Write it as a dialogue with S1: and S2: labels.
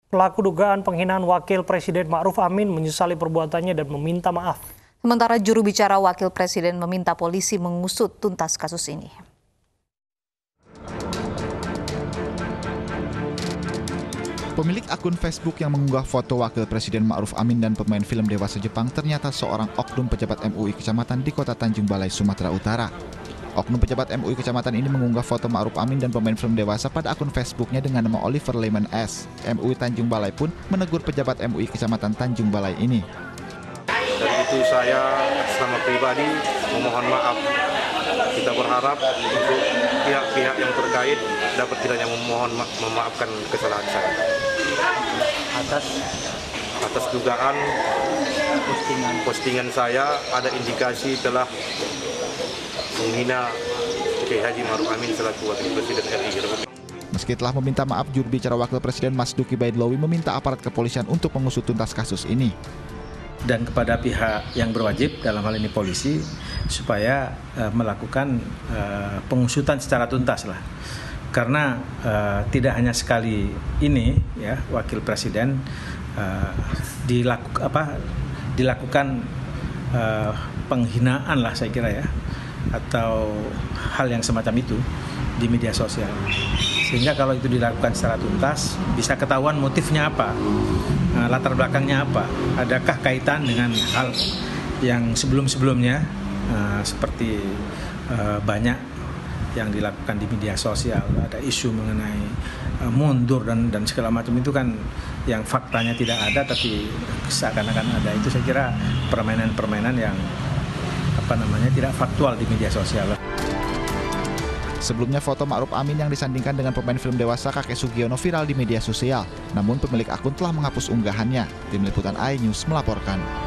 S1: Pelaku dugaan penghinaan Wakil Presiden Ma'ruf Amin menyesali perbuatannya dan meminta maaf.
S2: Sementara juru bicara Wakil Presiden meminta polisi mengusut tuntas kasus ini.
S3: Pemilik akun Facebook yang mengunggah foto Wakil Presiden Ma'ruf Amin dan pemain film dewasa Jepang ternyata seorang oknum pejabat MUI Kecamatan di Kota Tanjung Balai, Sumatera Utara. Oknum pejabat MUI Kecamatan ini mengunggah foto Ma'ruf Amin dan pemain film dewasa pada akun Facebooknya dengan nama Oliver Lemon S. MUI Tanjung Balai pun menegur pejabat MUI Kecamatan Tanjung Balai ini.
S4: Dari itu saya selama pribadi memohon maaf. Kita berharap untuk pihak-pihak yang terkait dapat kiranya memaafkan kesalahan saya. Atas dugaan postingan saya ada indikasi telah menghina Kiai Haji Ma'ruf Amin selaku Wakil Presiden RI.
S3: Meski telah meminta maaf, juru bicara Wakil Presiden Mas Duki Baidlawi meminta aparat kepolisian untuk mengusut tuntas kasus ini.
S5: Dan kepada pihak yang berwajib, dalam hal ini polisi, supaya melakukan pengusutan secara tuntas lah. Karena tidak hanya sekali ini, ya, Wakil Presiden dilakukan penghinaan lah saya kira ya, atau hal yang semacam itu di media sosial. Sehingga kalau itu dilakukan secara tuntas, bisa ketahuan motifnya apa, latar belakangnya apa, adakah kaitan dengan hal yang sebelum-sebelumnya, seperti banyak yang dilakukan di media sosial, ada isu mengenai mundur dan segala macam itu kan yang faktanya tidak ada tapi seakan-akan ada. Itu saya kira permainan-permainan yang tidak faktual di media sosial.
S3: Sebelumnya foto Ma'ruf Amin yang disandingkan dengan pemain film dewasa Kakek Sugiono viral di media sosial. Namun pemilik akun telah menghapus unggahannya. Tim Liputan iNews melaporkan.